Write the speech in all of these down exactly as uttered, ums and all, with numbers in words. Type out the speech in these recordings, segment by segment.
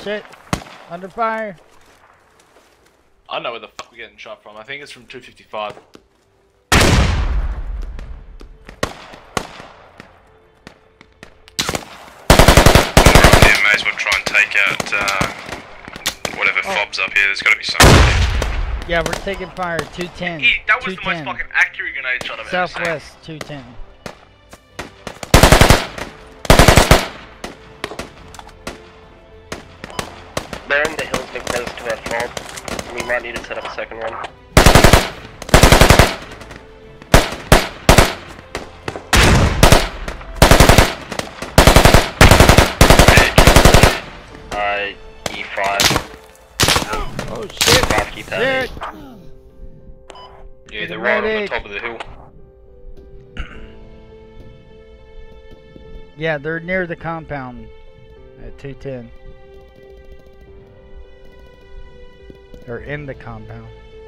shit. Under fire. I know where the fuck we're getting shot from. I think it's from two fifty-five. Yeah, may as well try and take out uh, whatever oh. fobs up here. There's got to be something. Yeah, we're taking fire. two ten. Yeah, that was the most fucking accurate grenade shot I've ever seen. Southwest, two ten. They're in the hills been close to our fob. We might need to set up a second one. Uh, E five. Oh shit! five, keep that. Shit! Yeah, they're right on the top of the hill. Yeah, they're near the compound at two ten. They're in the compound.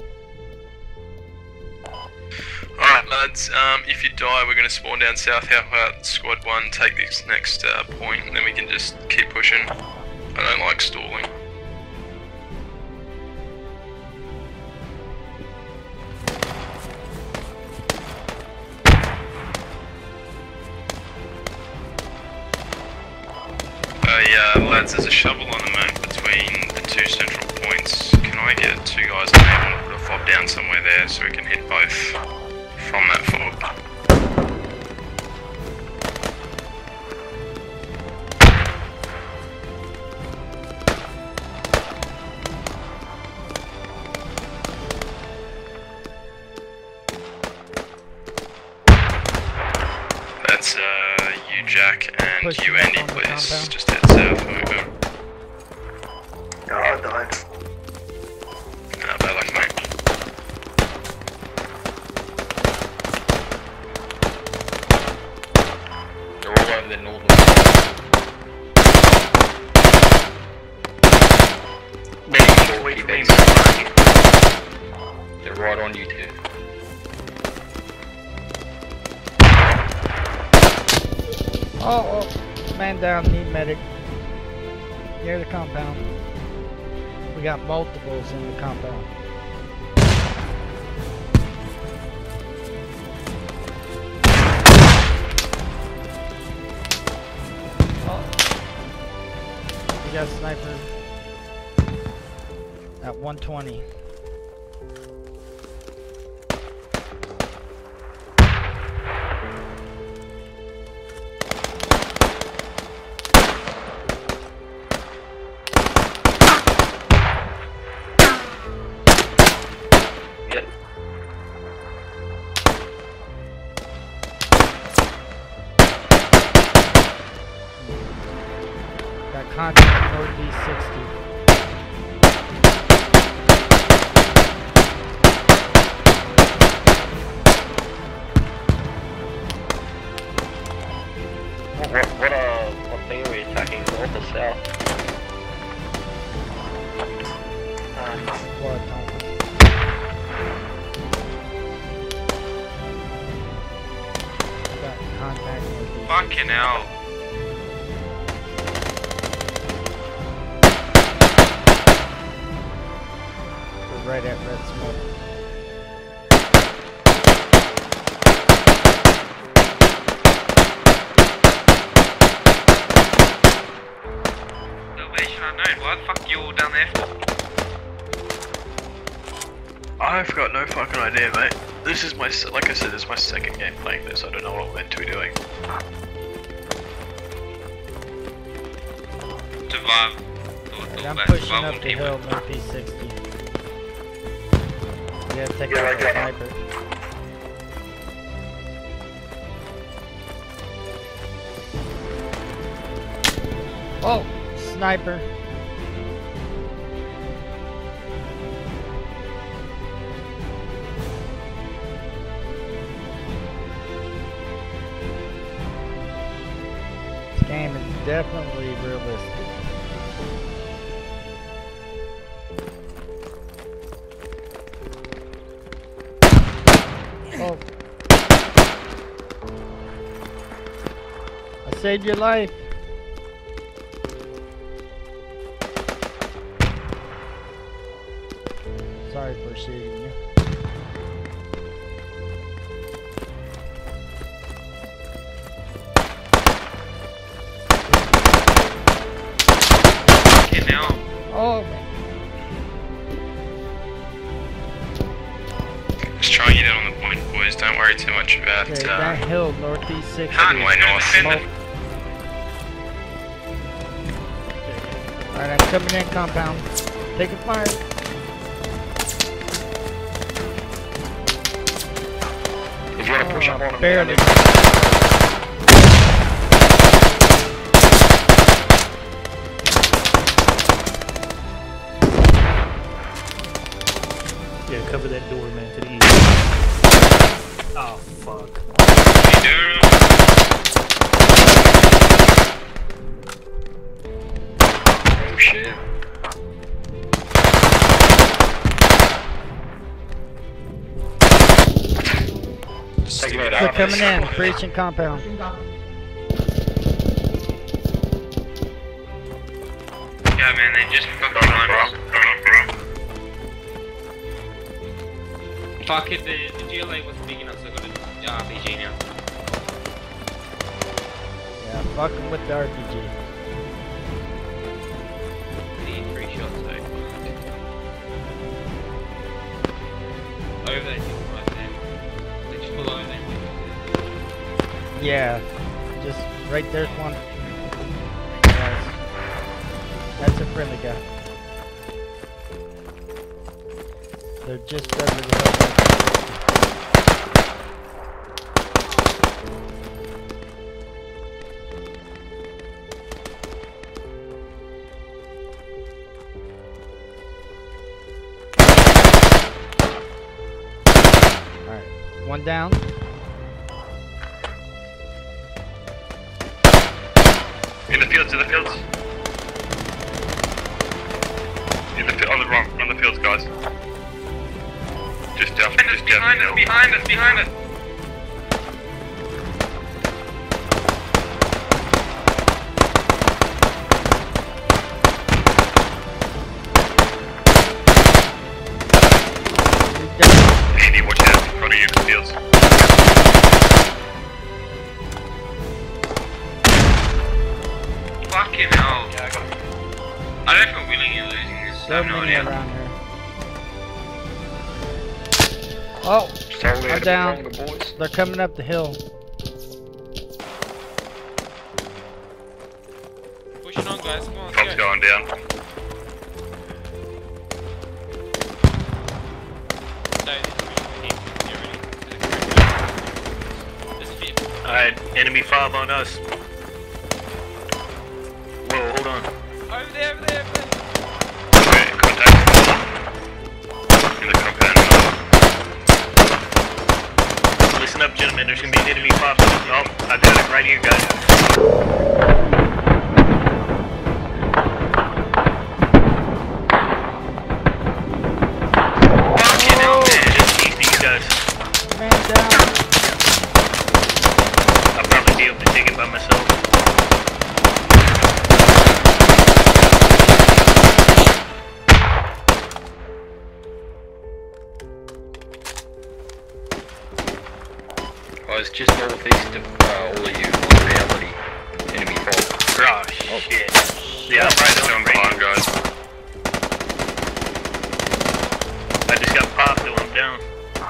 Alright lads, um, if you die we're going to spawn down south, help out squad one, take this next uh, point, and then we can just keep pushing. I don't like stalling. Uh, yeah, lads, there's a shovel on the map between the two central points. Can I get two guys and able to put a fob down somewhere there so we can hit both from that fob? That's uh, you, Jack, and Push you, Andy, please. compound. Just head south. Over. Oh, I died. Nah, bad luck, mate. They're all over the northern. They're right on you two. Oh, oh, man down, need medic. Near the compound. We got multiples in the compound. Oh. We got a sniper at one twenty. Contact northeast sixty. What, what, uh, what thing are we attacking? North or south? Uh, Squad top. Got contact northeast. Fucking hell. Right at red smoke. Salvation unknown, why the fuck are you all down there for? I've got no fucking idea, mate. This is my, like I said, this is my second game playing this. I don't know what I'm meant to be doing. Survive. Right, I'm pushing up the hill, northeast sixty. Yeah, take Yeah, out the I sniper. Oh, sniper. This game is definitely realistic. Oh. I saved your life. sorry for shooting you. Okay, now. Oh, Just try and get out on the point, boys. Don't worry too much about okay, uh, that hill, northeast six. Conway North. Smoke. Alright, I'm coming in compound. Taking fire. If you want to push up on him, Barely. Yeah, cover that door, man, to the east. Oh, fuck. oh shit. Taking it They're out. coming in, breaching compound. Yeah, man, they just fucking climb up. Fuck it, the, the G L A wasn't big enough, so I got a uh, R P G now. Yeah, fuck them with the R P G. Need three shots though. Over there, right there. They just pull over there. Yeah, just right there's one. Yes. That's a friendly guy. They're just over the hill. Alright, one down. In the fields, in the fields. In the fi- on the run, on the fields, guys. Just down, just Behind us, behind us, behind us! Andy, watch out in front of you in the fields. Fucking hell. Yeah, I got it. I don't know if we're willing or losing this. I So have no many idea. around here. Oh, Totally I'm down. the boys. They're coming up the hill. Push it on, guys. Come on, Tom's let's go. going down. So, this is really him. Get ready. There's a crew. There's a vehicle. Alright, enemy five on us. Whoa, hold on. Over there, over there, over there. Okay, contact. In the compound. Listen up, gentlemen. There's gonna be an enemy five. Oh, I got it right here, guys. Fucking hell, man. Just east of you guys. Man down. I'll probably be able to take it by myself. I was just northeast of uh, all of you in reality. Enemy fall. Oh, shit. Yeah, I'm right on the Come on, guys. I just got popped, so I'm down.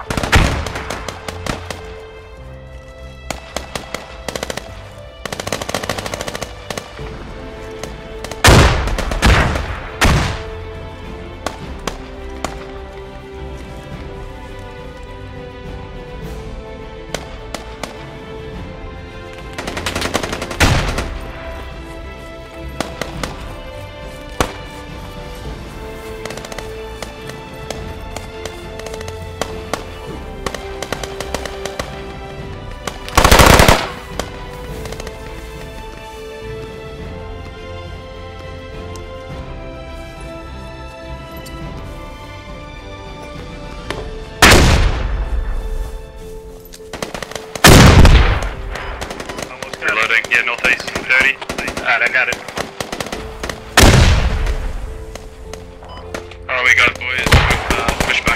Reloading. Yeah, northeast. thirty. Alright, I got it. Oh, we got it, boys. Uh, push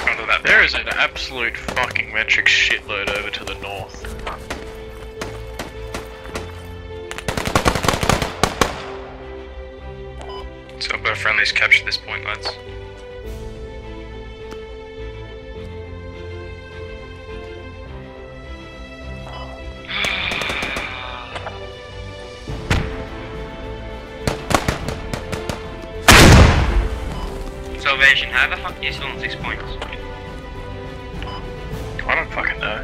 There's an absolute fucking metric shitload over to the north. So both friendlies capture this point, lads. Salvation, how the fuck are you still on six points? I don't fucking know.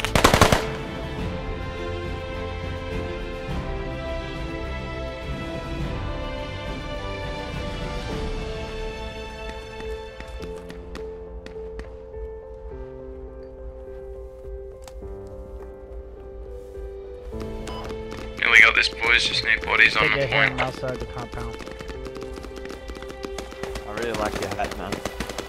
Yeah, we got this, boys. Just need bodies on Take the a hand point. outside the compound. I really like your hat, man.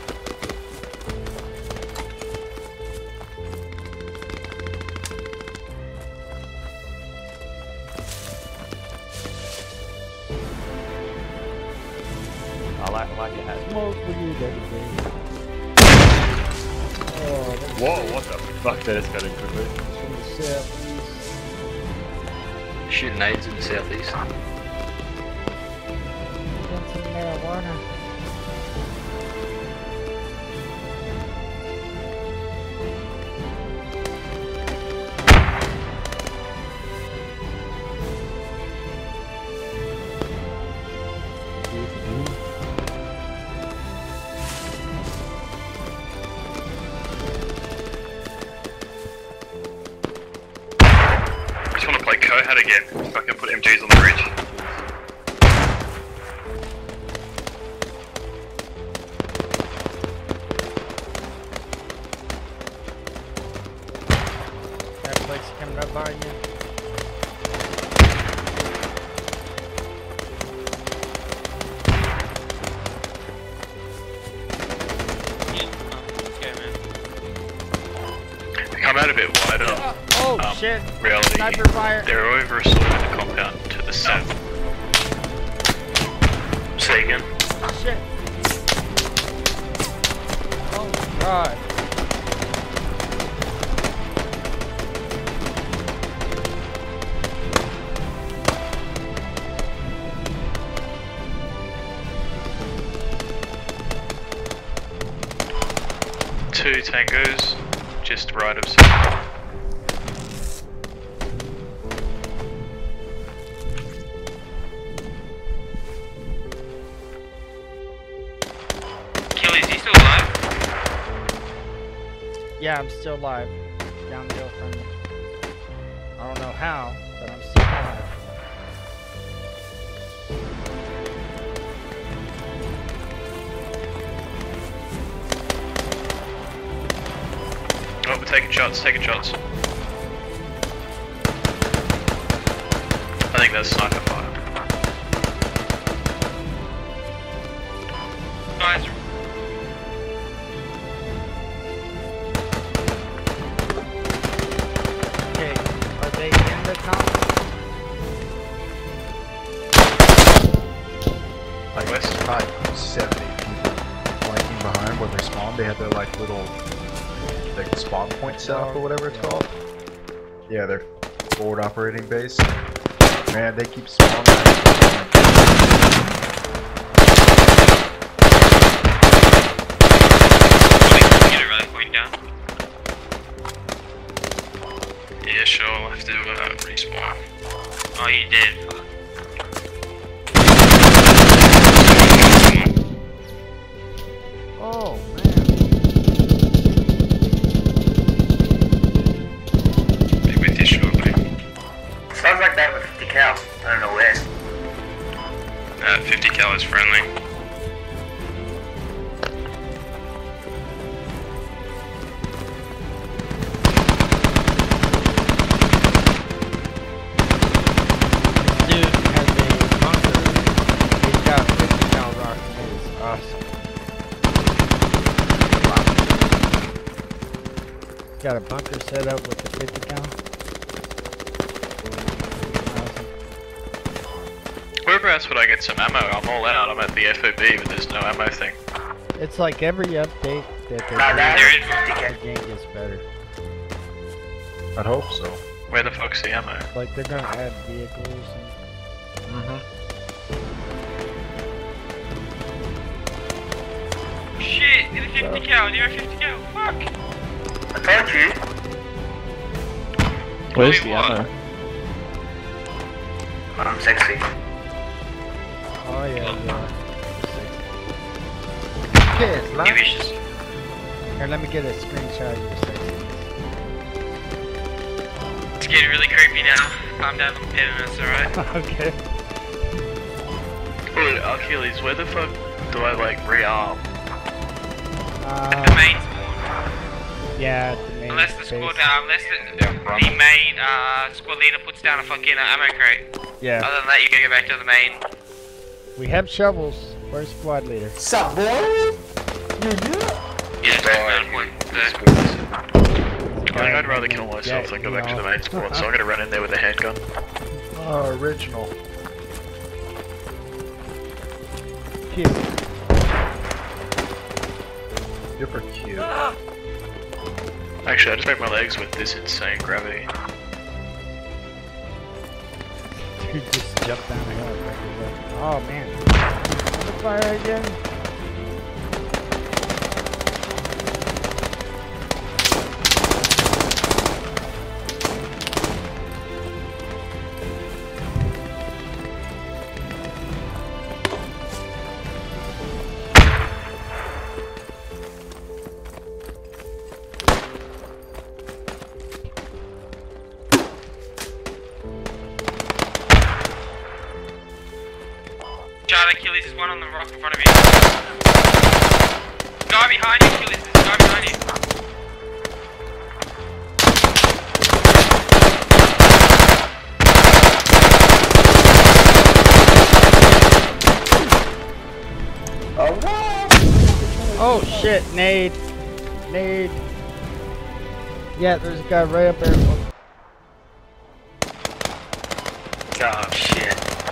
I like, I like your hat. Smoke for you, Daddy. Oh, that's Whoa, what the fuck? That escalated quickly. from the southeast. Shooting nades in the southeast. Get some marijuana. I just want to play Cohat again, so I can put M Gs on the bridge. That place coming up on you. Yeah, oh, okay, man. They come out a bit wider. Oh, oh Um, shit. Reality, Sniper fire. they're over sort of the compound to the south. Say again. Shit. Oh my god. Two tangos, just right of south. Achilles, you still alive? Yeah, I'm still alive. Downhill from you. I don't know how, but I'm still alive. Oh, we're taking shots, taking shots. I think that's sniper fire. Guys, Okay, are they in the compound? Like West? probably seventy people flanking behind where they spawn. They have their like little like spawn point set up or whatever it's called. Yeah, their forward operating base. Man, they keep spawning. get it right, point down. Yeah, sure, I'll have to uh, respawn. Oh, you did. Fuck. Oh man. Be with you shortly. Sounds like that with fifty cal. I don't know where. Uh, fifty cal is friendly. Dude has a bunker. He's got fifty cal rock. It's awesome. Got a bunker set up with the fifty cal. Awesome. Whereabouts would I get some ammo? I'm all out. I'm at the F O B, but there's no ammo thing. It's like every update that they Nah, do, that the game gets better. I'd hope so. Where the fuck's the ammo? Like they're gonna add vehicles and Mm-hmm. Shit, need a fifty cal, need a fifty cal, fuck! I told you. Where's Wait, the what? ammo? I'm sexy. oh yeah, yeah. Kids, You like. wishes. Here, let me get a screenshot of your sexy. It's getting really creepy now. Calm down, I'm petting us, alright? Okay. Wait, Achilles, where the fuck do I like rearm? The Uh, main spawn. yeah, the main Unless the base. squad, uh, unless the, the main uh, squad leader puts down a fucking uh, ammo crate. Yeah, Other than that, you gotta go back to the main. we have shovels. Where's squad leader? Sup, boy? Yeah, it's down one. I think I'd rather kill myself than go back to the main spawn, so I'm gonna run in there with a handgun. Oh, original. Cute. Super cute. Actually, I just broke my legs with this insane gravity. Dude just jumped down the hill. Oh man. On the fire again. Charlie, Achilles, there's one on the rock in front of you. Guy behind you, Achilles, there's a guy behind you. Oh shit, nade. Nade. Yeah, there's a guy right up there. Oh, shit.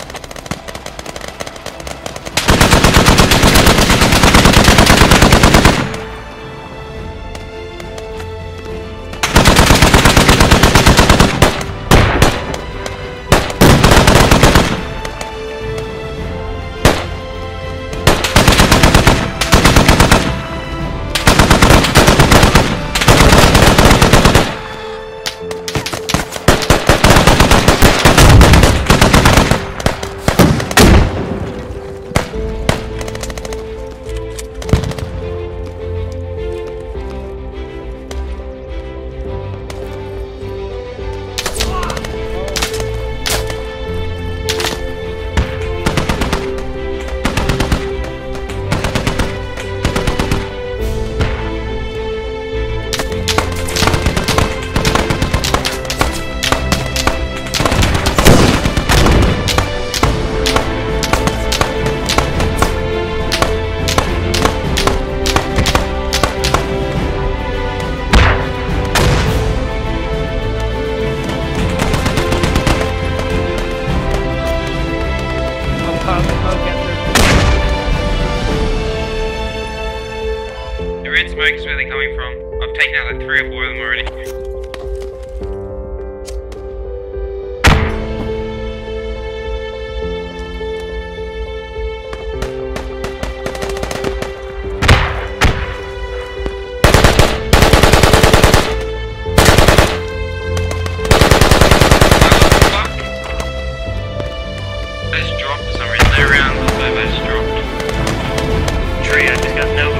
The red smoke is where they're coming from. I've taken out like three or four of them already. They just dropped for some reason. They're around, but they just dropped. Tree, I just got no